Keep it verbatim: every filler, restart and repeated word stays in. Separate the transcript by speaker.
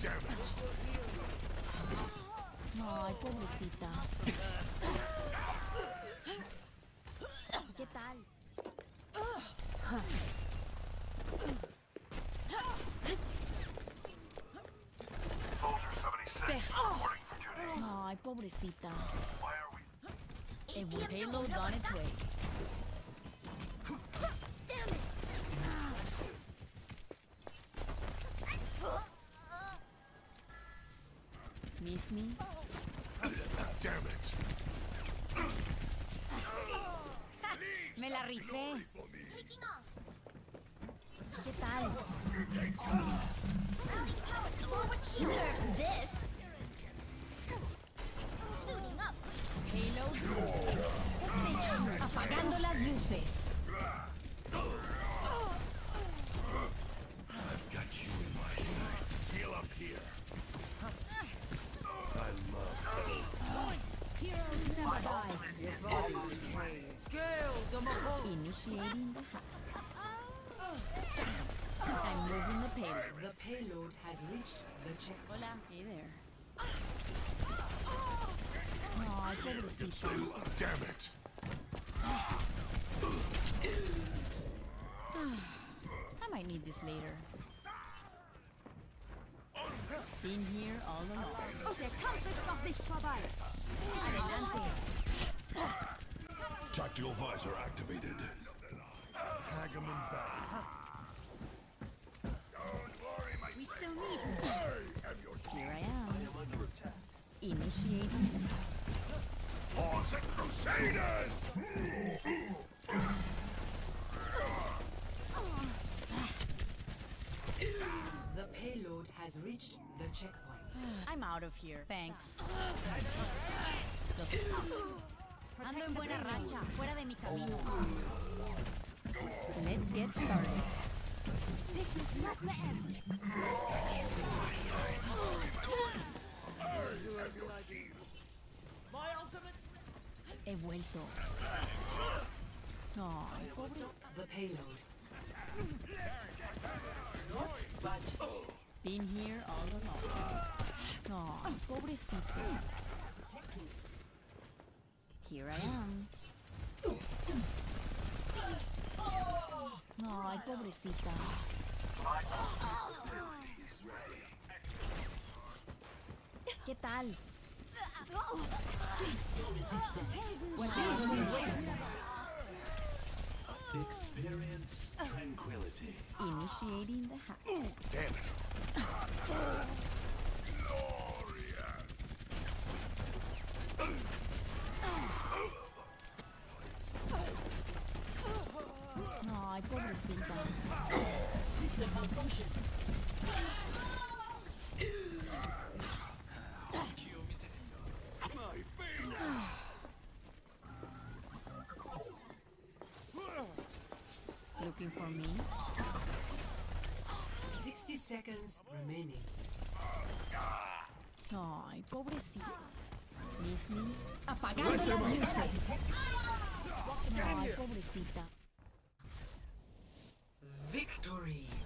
Speaker 1: Damn it.
Speaker 2: Ay, pobrecita. ¿Qué tal?
Speaker 1: Soldier seventy-six, reporting for duty.
Speaker 2: Ay, pobrecita.
Speaker 1: Why are we...
Speaker 2: A payload on its way.
Speaker 3: Damn it!
Speaker 2: Miss me?
Speaker 1: Damn it.
Speaker 2: Me la rifé.
Speaker 3: Taking off.
Speaker 2: ¿Qué tal?
Speaker 3: Forward shield. Deserve this. Suiting up.
Speaker 2: Payload. Apagando las luces.
Speaker 1: I've got you in my sights. Heal up here. I love
Speaker 2: Heroes never die. Initiating the hack. I'm moving the payload.
Speaker 4: The payload has reached the checkpoint.
Speaker 2: Hola. Hey there. Ay, pobrecita.
Speaker 1: Damn it.
Speaker 2: I might need this later. Been here all along.
Speaker 3: Der Kampf ist noch nicht vorbei.
Speaker 2: Adelante.
Speaker 1: Tactical visor activated. Tag him in back. Don't worry, my
Speaker 2: We still need
Speaker 1: I am your
Speaker 2: Here I am.
Speaker 1: am under attack.
Speaker 2: Initiating.
Speaker 1: Horns and Crusaders!
Speaker 4: The payload has reached the checkpoint.
Speaker 2: I'm out of here. Thanks. Ando en buena racha, fuera de mi camino. Let's get started.
Speaker 3: This is not the end.
Speaker 2: He vuelto. Ay, pobre.
Speaker 4: The payload. Not budge.
Speaker 2: Been here all along. Ay, pobrecito. Here I am. Ay, pobrecita. ¿Qué tal?
Speaker 1: Experience tranquility.
Speaker 2: Initiating the hack.
Speaker 1: Damn it. Glorious.
Speaker 2: Ay, pobrecita.
Speaker 4: System malfunction.
Speaker 1: My favorite.
Speaker 2: Looking for me?
Speaker 4: Sixty seconds remaining.
Speaker 2: Ay, pobrecita. Miss me? Apagando las luces. Ay, pobrecita.
Speaker 4: Victory.